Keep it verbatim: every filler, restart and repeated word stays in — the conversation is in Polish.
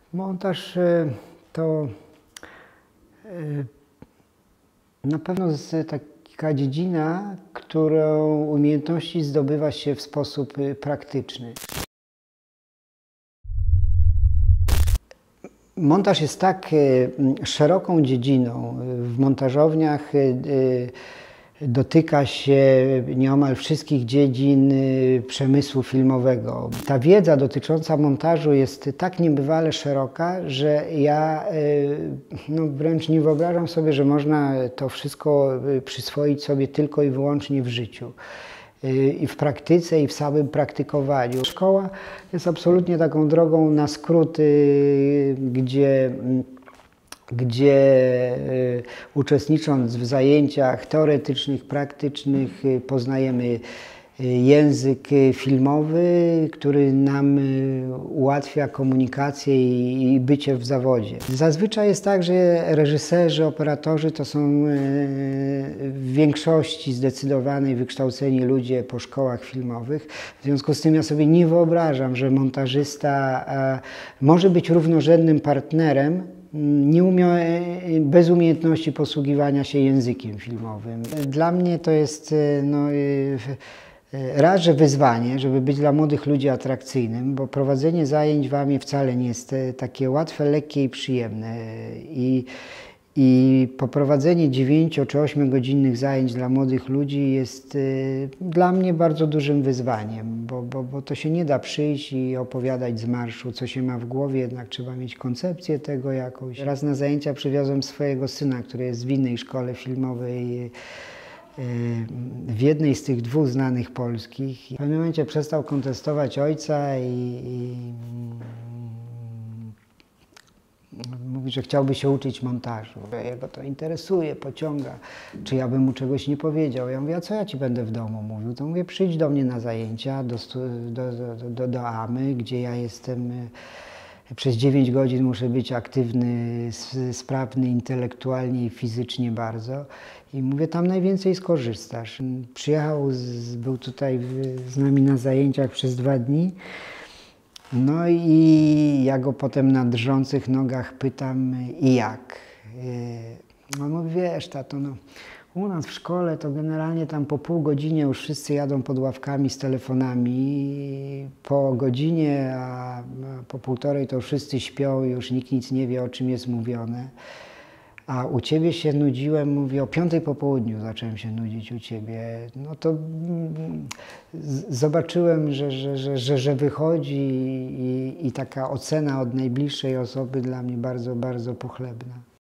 Montaż e, to e, na pewno jest taka dziedzina, którą umiejętności zdobywa się w sposób e, praktyczny. Montaż jest tak e, szeroką dziedziną. W montażowniach e, dotyka się nieomal wszystkich dziedzin przemysłu filmowego. Ta wiedza dotycząca montażu jest tak niebywale szeroka, że ja no, wręcz nie wyobrażam sobie, że można to wszystko przyswoić sobie tylko i wyłącznie w życiu. I w praktyce, i w samym praktykowaniu. Szkoła jest absolutnie taką drogą na skróty, gdzie gdzie uczestnicząc w zajęciach teoretycznych, praktycznych poznajemy język filmowy, który nam ułatwia komunikację i bycie w zawodzie. Zazwyczaj jest tak, że reżyserzy, operatorzy to są w większości zdecydowanej wykształceni ludzie po szkołach filmowych. W związku z tym ja sobie nie wyobrażam, że montażysta może być równorzędnym partnerem, nie umie, bez umiejętności posługiwania się językiem filmowym. Dla mnie to jest no, raz, że wyzwanie, żeby być dla młodych ludzi atrakcyjnym, bo prowadzenie zajęć w A M ie wcale nie jest takie łatwe, lekkie i przyjemne. I, i poprowadzenie dziewięcio czy ośmiogodzinnych zajęć dla młodych ludzi jest y, dla mnie bardzo dużym wyzwaniem, bo, bo, bo to się nie da przyjść i opowiadać z marszu, co się ma w głowie, jednak trzeba mieć koncepcję tego jakąś. Raz na zajęcia przywiozłem swojego syna, który jest w innej szkole filmowej, y, w jednej z tych dwóch znanych polskich. W pewnym momencie przestał kontestować ojca i, i mówi, że chciałby się uczyć montażu. Jego to interesuje, pociąga. Czy ja bym mu czegoś nie powiedział? Ja mówię, a co ja ci będę w domu mówił? To mówię, przyjdź do mnie na zajęcia, do, do, do, do, do A M y, gdzie ja jestem przez dziewięć godzin muszę być aktywny, sprawny intelektualnie i fizycznie bardzo. I mówię, tam najwięcej skorzystasz. Przyjechał, z, był tutaj z nami na zajęciach przez dwa dni. No i ja go potem na drżących nogach pytam, i jak? On mówi, wiesz, tato, no, u nas w szkole to generalnie tam po pół godzinie już wszyscy jadą pod ławkami z telefonami, po godzinie, a po półtorej to wszyscy śpią i już nikt nic nie wie, o czym jest mówione. A u ciebie się nudziłem, mówię, o piątej po południu zacząłem się nudzić u ciebie. No to zobaczyłem, że, że, że, że, że wychodzi i, i taka ocena od najbliższej osoby dla mnie bardzo, bardzo pochlebna.